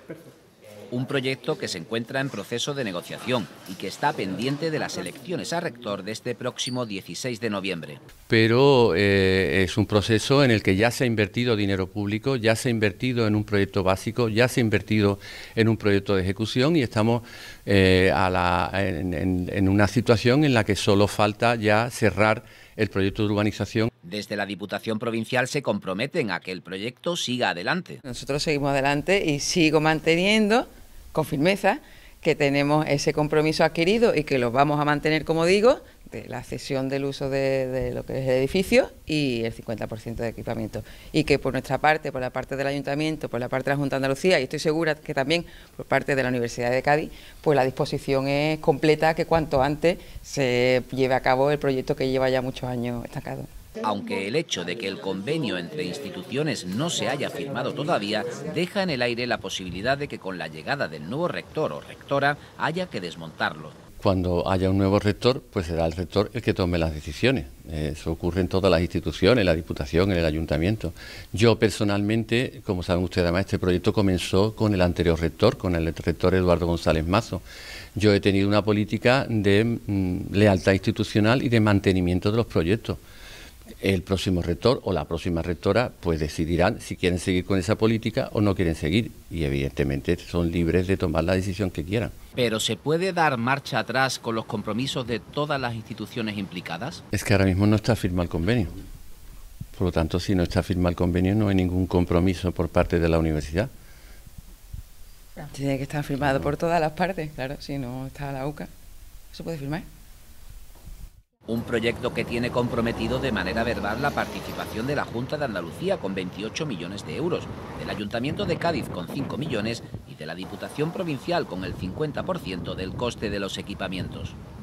Un proyecto que se encuentra en proceso de negociación y que está pendiente de las elecciones a rector de este próximo 16 de noviembre. Pero es un proceso en el que ya se ha invertido dinero público, ya se ha invertido en un proyecto básico, ya se ha invertido en un proyecto de ejecución y estamos en una situación en la que solo falta ya cerrar el proyecto de urbanización. Desde la Diputación Provincial se comprometen a que el proyecto siga adelante. Nosotros seguimos adelante y sigo manteniendo con firmeza que tenemos ese compromiso adquirido y que lo vamos a mantener, como digo, de la cesión del uso de lo que es el edificio y el 50% de equipamiento. Y que por nuestra parte, por la parte del Ayuntamiento, por la parte de la Junta de Andalucía y estoy segura que también por parte de la Universidad de Cádiz, pues la disposición es completa que cuanto antes se lleve a cabo el proyecto que lleva ya muchos años estancado. Aunque el hecho de que el convenio entre instituciones no se haya firmado todavía deja en el aire la posibilidad de que con la llegada del nuevo rector o rectora haya que desmontarlo. Cuando haya un nuevo rector, pues será el rector el que tome las decisiones. Eso ocurre en todas las instituciones, en la Diputación, en el Ayuntamiento. Yo personalmente, como saben ustedes, además este proyecto comenzó con el anterior rector, con el rector Eduardo González Mazo. Yo he tenido una política de lealtad institucional y de mantenimiento de los proyectos. El próximo rector o la próxima rectora pues decidirán si quieren seguir con esa política o no quieren seguir y evidentemente son libres de tomar la decisión que quieran. ¿Pero se puede dar marcha atrás con los compromisos de todas las instituciones implicadas? Es que ahora mismo no está firmado el convenio. Por lo tanto, si no está firmado el convenio no hay ningún compromiso por parte de la universidad. Tiene que estar firmado por todas las partes, claro, si no está la UCA, ¿se puede firmar? Un proyecto que tiene comprometido de manera verbal la participación de la Junta de Andalucía con 28 millones de euros, del Ayuntamiento de Cádiz con 5 millones y de la Diputación Provincial con el 50% del coste de los equipamientos.